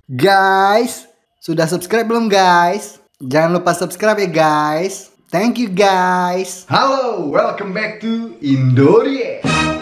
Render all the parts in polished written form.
Guys, sudah subscribe belum guys? Jangan lupa subscribe ya guys. Thank you guys. Halo, welcome back to Indorie.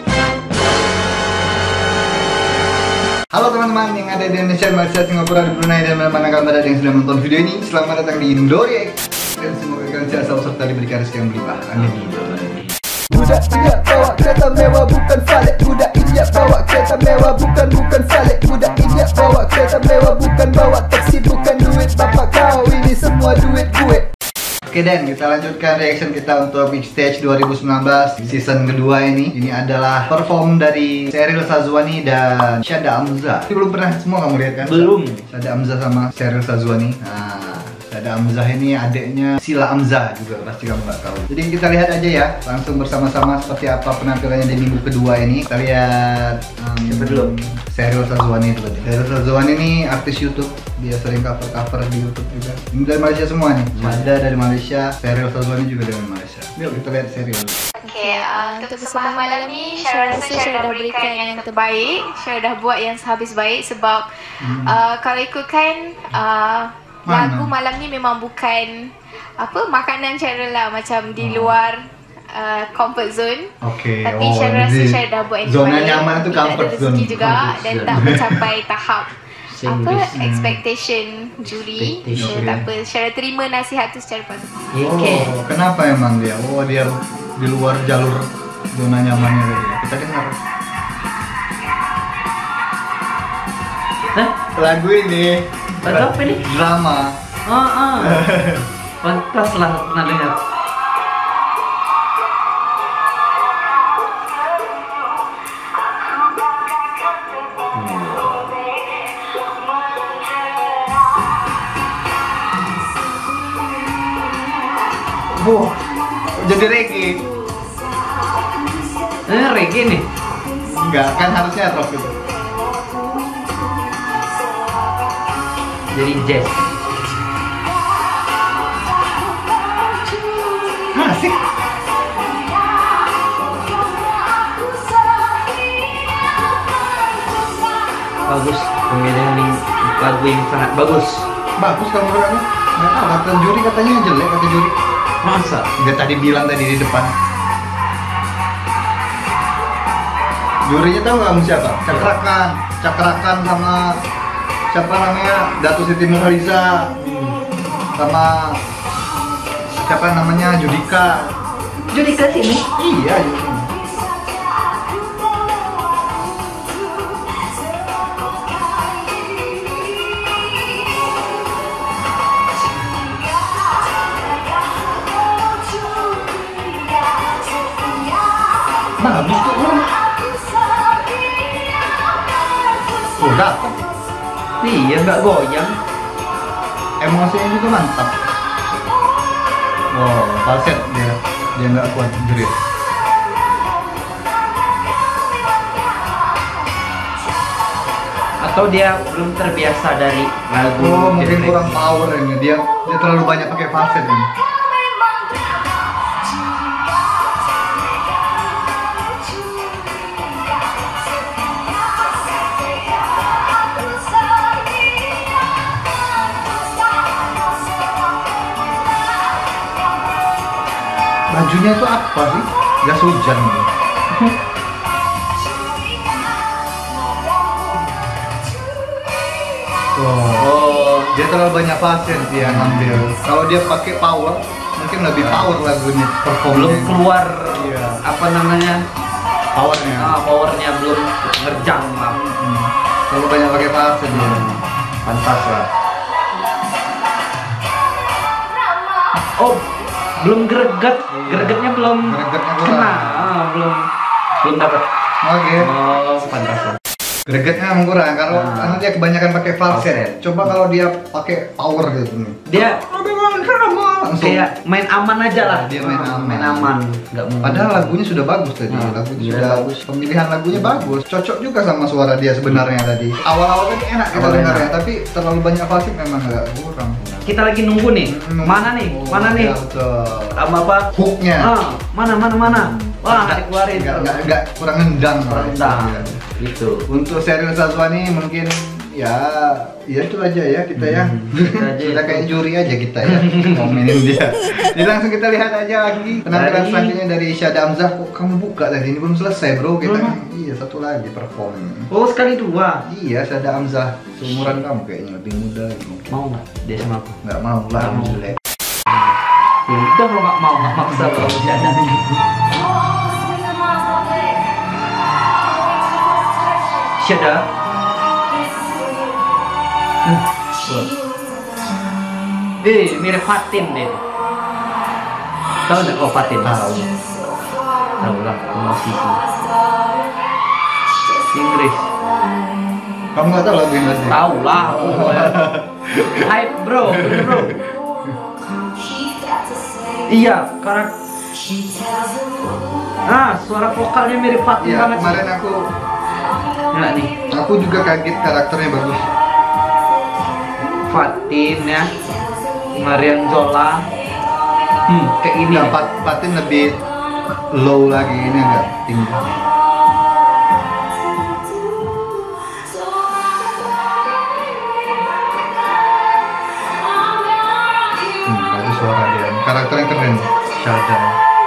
Halo teman-teman yang ada di Indonesia, Malaysia, Singapura, di Brunei, dan mana-mana kalian berada yang sedang menonton video ini. Selamat datang di Indorie. Dan semoga kalian sehat selalu serta diberikan rezeki yang berlimpah. Amin. Budak India bawa kereta mewah bukan Falik. Budak India bawa kereta mewah bukan Falik. Budak India bawa kereta mewah bukan bawa taksi, bukan duit bapak kau, ini semua duit gue. Oke Dan, kita lanjutkan reaction kita untuk Big Stage 2019 season kedua ini. Ini adalah perform dari Sheryl Syazwani dan Shada Amzah. Ini belum pernah semua kamu lihat kan? Belum. Shada Amzah sama Sheryl Syazwani. Nah, Shada Amzah ini adiknya Sila Amzah juga, pasti kamu nggak tahu. Jadi kita lihat aja ya, langsung bersama-sama seperti apa penampilannya di minggu kedua ini. Kita lihat Siapa dulu? Sheryl Syazwani itu tadi. Sheryl Syazwani ini artis YouTube, dia sering cover di YouTube juga. Ini dari Malaysia semua nih. Ada dari Malaysia, Sheryl Syazwani juga dari Malaysia. Yuk kita lihat Sheryl. Oke, untuk kesempatan malam ni saya rasa saya dah berikan yang terbaik. Saya dah buat yang sehabis baik sebab kalau ikutkan lagu malam ni memang bukan apa makanan Cheryl lah, macam di luar comfort zone. Oke. Tapi saya rasa saya dah buat yang zona terbaik. nyaman itu comfort ada zone. rezeki juga dan tak mencapai tahap apa English. expectation juri. So tak apa, saya terima nasihat tu secara positif. Oh, kenapa emang dia? Oh, dia di luar jalur zona nyamannya tadi. Kita dengar. Hah? Lagu ini Lagu apa ini? drama. Pantas lah pernah dengar. Wah, jadi reggae. Reggae nih. Enggak, kan harusnya rock gitu. Jadi jazz. Asik. Bagus. Pemilihan lagu yang sangat bagus. Bagus kamu berapa? Nggak tahu, kata juri katanya jelek, kata juri. Masa? Dia tadi bilang tadi di depan. Jurinya tahu kamu siapa? Cakrakan sama siapa namanya? Datuk Siti Nurhaliza. Sama siapa namanya? Judika. Judika sini. Iya, Judika. Bagus tuh orang. Oh, datang. Iya, nggak goyang. Emosinya juga mantap. Wow, falset dia nggak kuat jerit. Atau dia belum terbiasa dari lagu. Oh, mungkin jelek. kurang power ini. Dia terlalu banyak pakai falset ini. Bajunya itu apa sih? Jas hujan gitu. Oh, dia terlalu banyak pasien dia ngambil. Kalau dia pakai power, mungkin lebih power lagunya. Belum keluar. Iya. Apa namanya? Powernya. Powernya belum ngerjang lah. Terlalu banyak pakai pasien dia. Pantas lah. Oh, belum greget. Gregetnya belum. Gregetnya kurang. Nah, belum dapat. Oke. Oh, pantas lah. Gregetnya emang kurang. Kalau karena dia kebanyakan pakai falset. Coba kalau dia pakai power gitu nih. Dia Langsung. kayak main aman aja lah. Dia main aman. Main aman. Nggak mau. Padahal lagunya sudah bagus tadi. Lagunya iya, sudah bagus. Pemilihan lagunya bagus. Cocok juga sama suara dia sebenarnya tadi. Awal-awal tadi enak kita Awal dengarnya, enak. tapi terlalu banyak falset memang agak kurang. Kita lagi nunggu nih. Mana nih? Oh, Mana nih? iya, betul. Sama apa? Hooknya. Mana? Wah, nggak dikeluarin. Nggak kurang nendang. Kurang lah. nendang. Gitu. Untuk Sheryl Syazwani mungkin ya itu aja ya kita ya. Kita kayak juri aja kita ya ngomongin dia. Jadi langsung kita lihat aja lagi penampilan selanjutnya dari Syahda Hamzah. Kok kamu buka tadi, ini belum selesai bro kita. Iya, satu lagi perform. Oh, sekali dua. Iya, Syahda Hamzah seumuran kamu kayaknya, lebih muda gitu. Mau nggak dia sama aku? Nggak mau lah, jelek. Ya udah, kalau nggak mau nggak maksa kalau Syahda. Syahda. Mirip Fatin deh. Tahu nggak kok Fatin? Tahu lah, musisi Inggris. Kamu nggak tahu lagu Inggris? Tahu lah. Hype bro. Iya, karena suara vokalnya mirip Fatin Iya, banget. kemarin aku juga kaget, karakternya bagus. Fatin ya, Marian Jola. Kayak ini. Nah, Fatin lebih low lagi, ini agak tinggi. Bagus suara dia, karakternya keren. Syahda.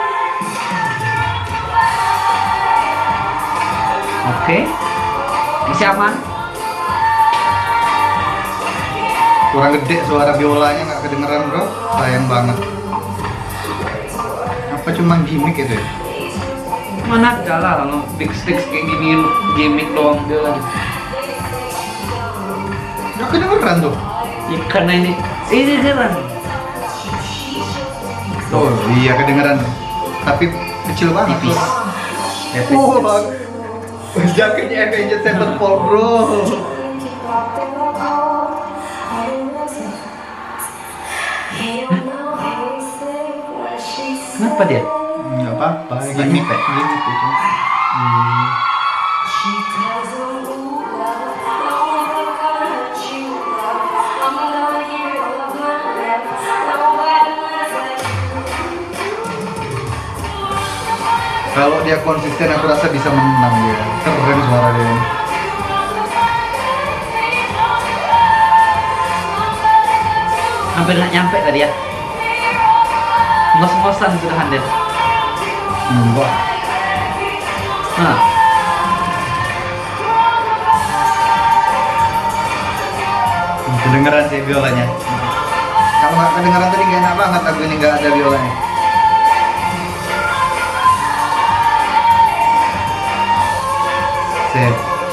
Oke, masih aman. Kurang gede suara biolanya, nggak kedengeran bro, sayang banget. Apa cuma gimmick itu ya? Mana ada lah kalau big sticks kayak gini gimmick doang dia lagi. Nggak kedengeran tuh. Ya, karena ini keren. Oh iya kedengeran, tapi kecil banget. Tipis. Jaketnya Avenged Sevenfold bro. Kenapa dia? Nggak apa-apa, gimmick itu. Kalau dia konsisten, aku rasa bisa menang dia. Keren suara dia. Hampir nggak nyampe tadi ya. Ngos-ngosan sudah Handet. Enggak. Kedengeran sih biolanya. Kalau nggak kedengeran tadi nggak enak banget lagu ini nggak ada biolanya. Sip.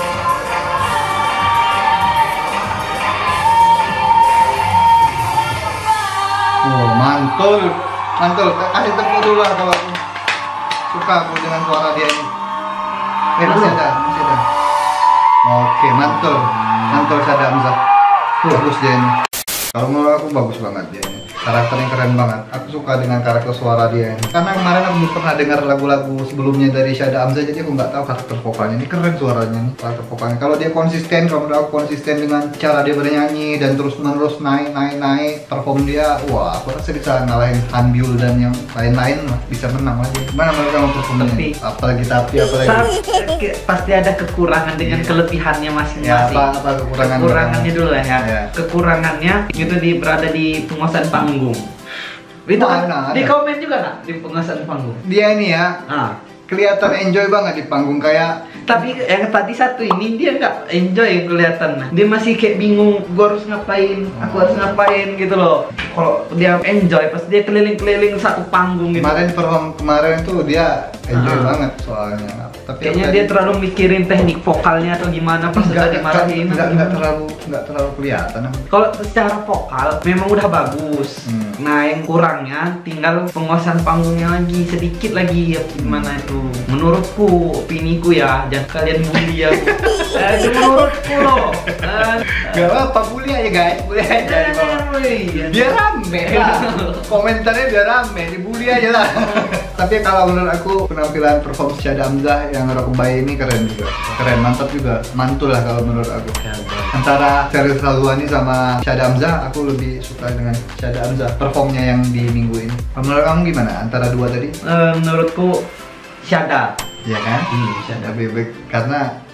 Oh mantul, kasih tepuk dulu lah kalau aku suka aku dengan suara dia ini. Masih ada. Oke, mantul Syahda Hamzah. Bagus dia ini. Kalau menurut aku bagus banget dia ini. Karakternya keren banget. Aku suka dengan karakter suara dia ini. Karena kemarin aku belum pernah dengar lagu-lagu sebelumnya dari Syahda Hamzah, jadi aku nggak tahu karakter vokalnya. Ini keren suaranya nih, karakter vokalnya. Kalau dia konsisten, kalau menurut aku konsisten dengan cara dia bernyanyi dan terus-menerus naik, perform dia, wah aku rasa bisa ngalahin Hanbiul dan yang lain-lain, bisa menang lagi. Gimana menurut kamu performnya? Apalagi pasti ada kekurangan dengan kelebihannya masing-masing. Ya, apa kekurangannya dulu lah ya. Kekurangannya itu berada di penguasaan panggung. Itu kan di komen juga nggak di penguasaan panggung. Dia ini ya, kelihatan enjoy banget di panggung kayak. Tapi yang tadi satu ini dia nggak enjoy kelihatan. Dia masih kayak bingung, gua harus ngapain, aku harus ngapain gitu loh. Kalau dia enjoy, pas dia keliling-keliling satu panggung gitu. Kemarin tuh dia enjoy banget soalnya. Tapi kayaknya dia terlalu mikirin teknik vokalnya atau gimana pas udah dimarahin. Nggak terlalu kelihatan. Kalau secara vokal memang udah bagus. Nah yang kurangnya tinggal penguasaan panggungnya lagi sedikit lagi ya, gimana itu? Menurutku, opiniku ya, jangan kalian bully aku. Itu menurutku loh. Gak apa-apa, bully aja guys, bully aja. Biar rame lah. Komentarnya biar rame, dibully aja lah. Tapi kalau menurut aku penampilan perform Syahda Hamzah yang Rockabye ini keren juga, keren, mantap juga, mantul lah kalau menurut aku. Antara Sheryl Syazwani sama Syahda Hamzah, aku lebih suka dengan Syahda Hamzah performnya yang di minggu ini. Menurut kamu gimana antara dua tadi? Menurutku Syahda. Iya kan? Syahda. Lebih baik karena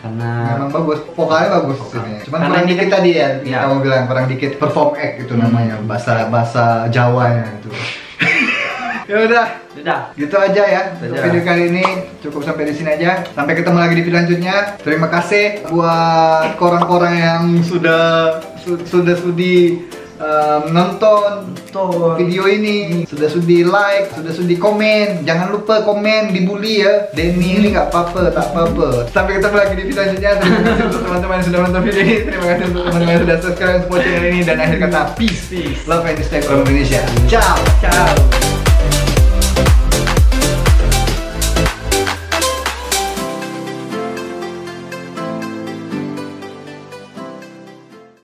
Karena Memang bagus, vokalnya bagus ini. Cuman Karena kurang ini dikit kan- tadi ya, Iya. kamu bilang kurang dikit perform act itu namanya, bahasa Jawanya itu. Ya udah, sudah. gitu aja ya untuk Aja. video kali ini. Cukup sampai di sini aja. Sampai ketemu lagi di video selanjutnya. Terima kasih buat korang-korang yang sudah sudi nonton video ini, sudah sudi like, sudah sudi komen. Jangan lupa komen, dibully ya. Denny ini nggak apa-apa, tak apa-apa. Sampai ketemu lagi di video selanjutnya. Terima kasih untuk teman-teman yang sudah menonton video ini. Terima kasih untuk teman-teman yang sudah subscribe dan support channel ini. Dan akhir kata, peace, love and stay from Indonesia. Ciao. Ciao.